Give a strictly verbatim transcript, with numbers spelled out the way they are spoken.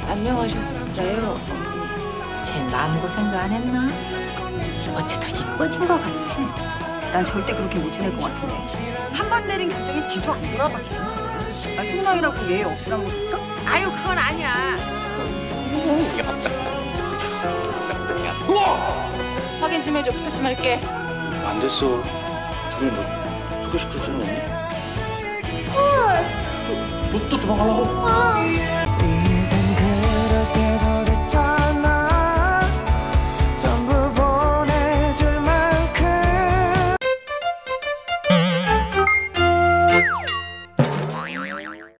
안녕하셨어요, 어머니. 쟤 마음고생도 안 했나? 어째 더 이뻐진 것 같아. 난 절대 그렇게 못 지낼 것 같은데. 한 번 내린 결정이 뒤도 안 돌아박혀. 아, 속랑이라고 예의 없으란 거 있어? 아유, 그건 아니야. 확인 좀 해줘. 부탁 좀 할게. 안 됐어. 주변에 뭐 소개시킬 사람 없니? 헐. 너 또 도망가려고?